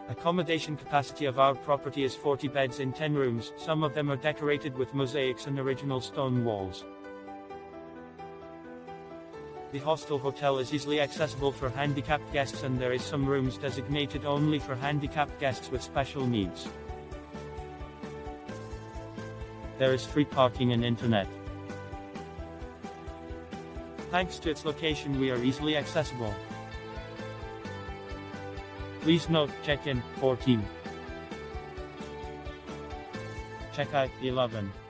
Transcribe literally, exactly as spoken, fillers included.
Accommodation capacity of our property is forty beds in ten rooms, some of them are decorated with mosaics and original stone walls. The Hostel Hotel is easily accessible for handicapped guests, and there is some rooms designated only for handicapped guests with special needs. There is free parking and internet. Thanks to its location, we are easily accessible. Please note, check-in, fourteen. Check-out, eleven.